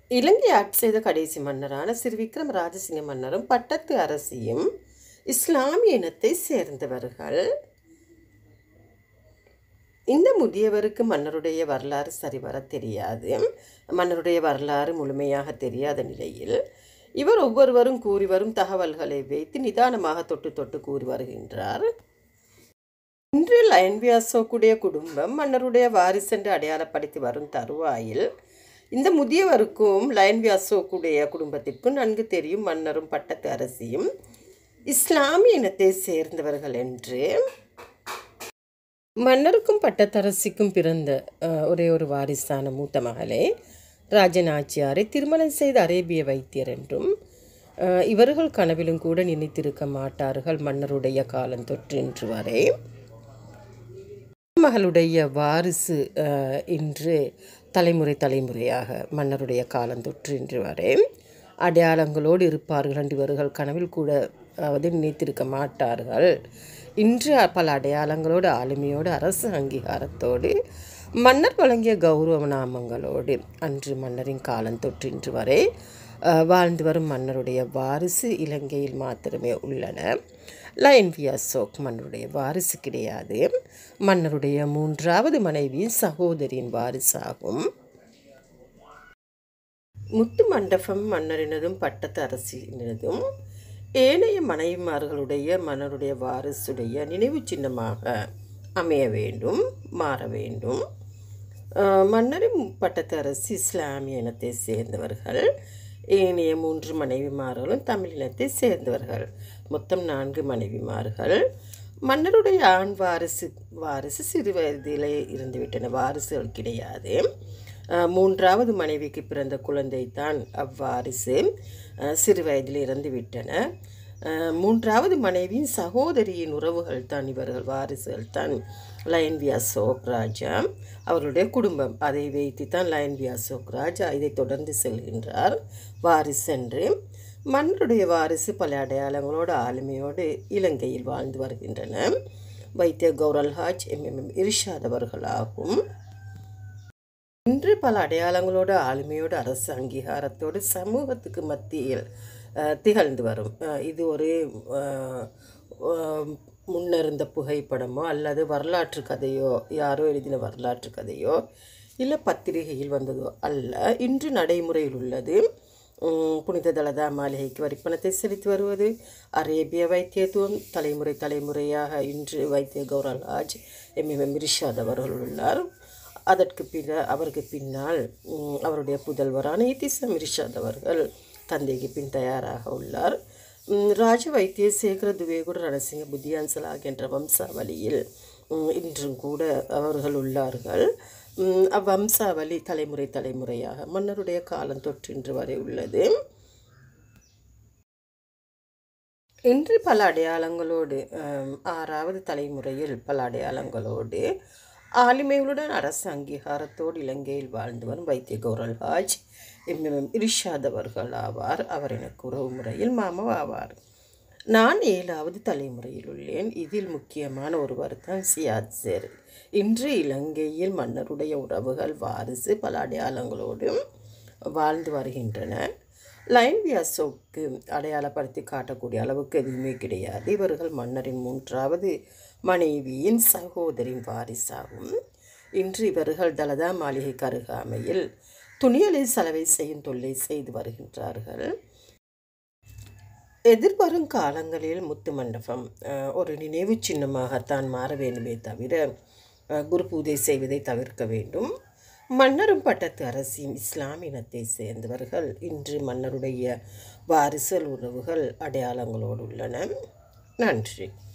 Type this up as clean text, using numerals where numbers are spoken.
இலங்கை ஆட்சி செய்த கடைசி மன்னரான ஸ்ரீ விக்ரம் ராஜசிங்க மன்னரும் பட்டத்து அரசியும் இஸ்லாமிய இனத்தை சேர்ந்தவர்கள். இந்த முதியவருக்கு மன்னருடைய வரலாறு சரிவர தெரியாது. மன்னருடைய வரலாறு முழுமையாக தெரியாத நிலையில் இவர் ஒவ்வொருவரும் கூறி வரும் தகவல்களை வைத்து நிதானமாக தொட்டு தொட்டு கூறி வருகின்றார். இன்று லயன்வியாசோக்குடைய குடும்பம் மன்னருடைய வாரிசென்று அடையாளப்படுத்தி வரும் தருவாயில் இந்த முதியவருக்கும் லயன்வியாசோக்குடைய குடும்பத்திற்கும் நன்கு தெரியும் மன்னரும் பட்டத்து அரசியும் இஸ்லாமிய இனத்தை சேர்ந்தவர்கள் என்று. மன்னருக்கும் பட்டத்தரசிக்கும் பிறந்த ஒரே ஒரு வாரிசான மூத்த மகளே ராஜநாச்சியாரை திருமணம் செய்த அரேபிய வைத்தியர் என்றும் இவர்கள் கனவிலும் கூட நினைத்திருக்க மாட்டார்கள் மன்னருடைய காலம் தொற்று இன்று வரை. மகளுடைய வாரிசு இன்று தலைமுறையாக மன்னருடைய காலம் தொற்று இன்று வரை அடையாளங்களோடு இருப்பார்கள் என்று இவர்கள் கனவில் கூட நினைத்திருக்க மாட்டார்கள். இன்று பல அடையாளங்களோடு ஆளுமையோடு அரசு அங்கீகாரத்தோடு மன்னர் வழங்கிய கௌரவ நாமங்களோடு அன்று மன்னரின் காலம் தொற்று இன்று வரை வாழ்ந்து வரும் மன்னருடைய வாரிசு இலங்கையில் மாத்திரமே உள்ளன. லயன்வியாசோக் மன்னருடைய வாரிசு கிடையாது. மன்னருடைய மூன்றாவது மனைவியின் சகோதரியின் வாரிசாகும். முத்து மண்டபம் மன்னரினதும் பட்டத்து அரசினதும் ஏனைய மனைவிமார்களுடைய மன்னருடைய வாரிசுடைய நினைவு சின்னமாக அமைய வேண்டும், மாற வேண்டும். மன்னரின் பட்டத்து அரசு இஸ்லாமிய இனத்தை சேர்ந்தவர்கள். ஏனைய 3 மனைவிமார்களும் தமிழ் இனத்தை சேர்ந்தவர்கள். மொத்தம் 4 மனைவிமார்கள். மன்னருடைய ஆண் வாரிசு சிறு வயதிலே இருந்துவிட்டன, வாரிசுகள் கிடையாது. 3வது மனைவிக்கு பிறந்த குழந்தை தான் அவ்வாரிசு, சிறு வயதில் இறந்து விட்டன. 3வது மனைவியின் சகோதரியின் உறவுகள் தான் இவர்கள், வாரிசுகள் தான் லயன்வியாசோக் ராஜா அவருடைய குடும்பம். அதை வைத்து தான் லயன்வியாசோக் ராஜா இதை தொடர்ந்து செல்கின்றார் வாரிசென்று. மன்னருடைய வாரிசு பல அடையாளங்களோடு ஆளுமையோடு இலங்கையில் வாழ்ந்து வருகின்றன. வைத்திய கௌரல்ஹாஜ் இர்ஷாத் அவர்களாகும். இன்று பல அடையாளங்களோடு ஆளுமையோடு அரசு அங்கீகாரத்தோடு சமூகத்துக்கு மத்தியில் திகழ்ந்து வரும். இது ஒரு முன்னிருந்த புகைப்படமோ அல்லது வரலாற்று கதையோ, யாரோ எழுதின வரலாற்று கதையோ இல்லை பத்திரிகையில் வந்ததோ அல்ல. இன்று நடைமுறையில் உள்ளது. புனித தலதா மாளிகைக்கு வரிப்பணத்தை செலுத்தி வருவது, அரேபிய வைத்தியத்துவம் தலைமுறையாக இன்று வைத்திய கௌரல்ஹாஜ் இர்ஷாத் அவர்கள் உள்ளார். அவருக்கு பின்னால் அவருடைய புதல்வரான இத்திசம் இர்ஷாத் அவர்கள் தந்தைக்கு பின் தயாராக உள்ளார். ராஜ வைத்திய சேகர துவேகுட ரணசிங்க புத்தியான்சலாக் என்ற வம்சாவளியில் இன்றும் கூட அவர்கள் உள்ளார்கள். அவ்வம்சாவளி தலைமுறையாக மன்னருடைய காலம் தொற்று இன்று வரை உள்ளது. இன்று பல அடையாளங்களோடு 6வது தலைமுறையில் பல அடையாளங்களோடு ஆளுமைகளுடன் அரசு அங்கீகாரத்தோடு இலங்கையில் வாழ்ந்து வரும் வைத்திய கௌரல்ஹாஜ் இர்ஷாத் அவர்கள் ஆவார். அவர் எனக்கு உறவு முறையில் மாமாவாவார். நான் 7வது தலைமுறையில் உள்ளேன். இதில் முக்கியமான ஒருவர் தான் சியாத் சேர். இன்று இலங்கையில் மன்னருடைய உறவுகள் வாரிசு பல அடையாளங்களோடு வாழ்ந்து வருகின்றன. லயன்வியாசோக்கு அடையாளப்படுத்தி காட்டக்கூடிய அளவுக்கு எதுவுமே கிடையாது. இவர்கள் மன்னரின் 3வது மனைவியின் சகோதரின் வாரிசாகும். இன்று இவர்கள் தலதா மாளிகைக்கு அருகாமையில் துணியலை சலவை செய்யும் தொல்லை செய்து வருகின்றார்கள். எதிர்வரும் காலங்களில் முத்து மண்டபம் ஒரு நினைவு சின்னமாகத்தான் மாற வேண்டுமே தவிர குரு பூஜை செய்வதை தவிர்க்க வேண்டும். மன்னரும் பட்டத்து அரசியும் இஸ்லாமிய இனத்தை சேர்ந்தவர்கள். இன்று மன்னருடைய வாரிசல் உறவுகள் அடையாளங்களோடு உள்ளன. நன்றி.